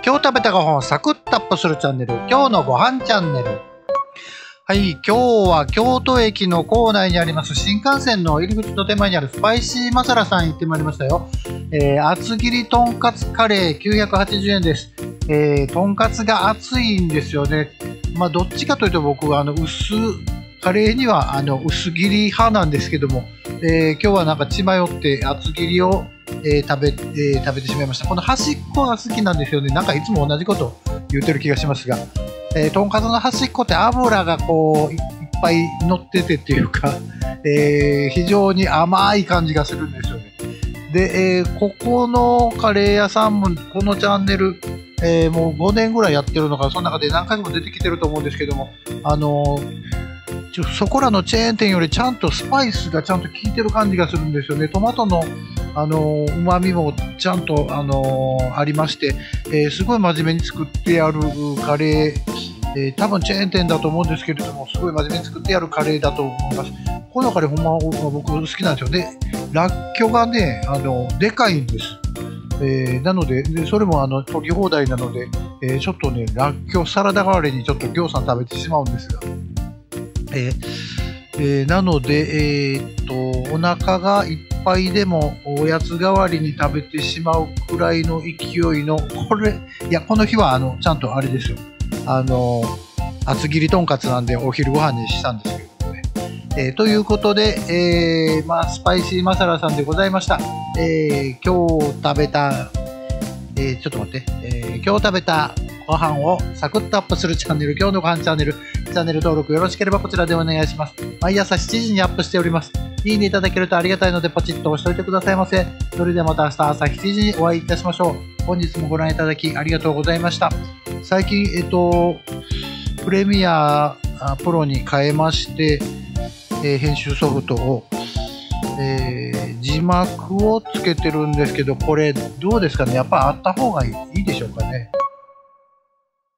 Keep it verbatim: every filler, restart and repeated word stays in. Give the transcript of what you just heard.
今日食べたご飯をサクッとアップするチャンネル、今日のご飯チャンネル。はい、今日は京都駅の構内にあります新幹線の入り口の手前にあるスパイシーマサラさん行ってまいりましたよ。えー、厚切りとんかつカレーきゅうひゃくはちじゅうえんです。えー、とんかつが厚いんですよね。まあどっちかというと僕はあの薄カレーにはあの薄切り派なんですけども、えー、今日はなんか血迷って厚切りを、えー食べえー、食べてしまいました。この端っこが好きなんですよね。なんかいつも同じこと言ってる気がしますが、えー、とんかつの端っこって油がこういっぱい乗っててっていうか、えー、非常に甘い感じがするんですよね。で、えー、ここのカレー屋さんもこのチャンネル、えー、もうごねんぐらいやってるのか、その中で何回も出てきてると思うんですけども、あのーそこらのチェーン店よりちゃんとスパイスがちゃんと効いてる感じがするんですよね。トマトのあのうまみもちゃんと、あのー、ありまして、えー、すごい真面目に作ってあるカレー、えー、多分チェーン店だと思うんですけれども、すごい真面目に作ってあるカレーだと思います。このカレーほんま僕好きなんですよ。で、らっきょうがね、あのでかいんです。えー、なので、でそれもあの取り放題なので、えー、ちょっとね、らっきょうサラダ代わりにちょっとぎょうさん食べてしまうんですが。えーえー、なので、えー、っとお腹がいっぱいでもおやつ代わりに食べてしまうくらいの勢いのこれいやこの日はあのちゃんとあれですよ、あの厚切りとんかつなんでお昼ご飯にしたんですけどね、えー、ということで、えーまあ、スパイシーマサラさんでございました。えー、今日食べた、えー、ちょっと待って、えー、今日食べたご飯をサクッとアップするチャンネル、今日のご飯チャンネル、チャンネル登録よろしければこちらでお願いします。毎朝しちじにアップしております。いいねいただけるとありがたいのでポチッと押しておいてくださいませ。それではまた明日朝しちじにお会いいたしましょう。本日もご覧いただきありがとうございました。最近、えっと、プレミアプロに変えまして、えー、編集ソフトを、えー、字幕をつけてるんですけど、これどうですかね、やっぱあった方がいいでしょうかね。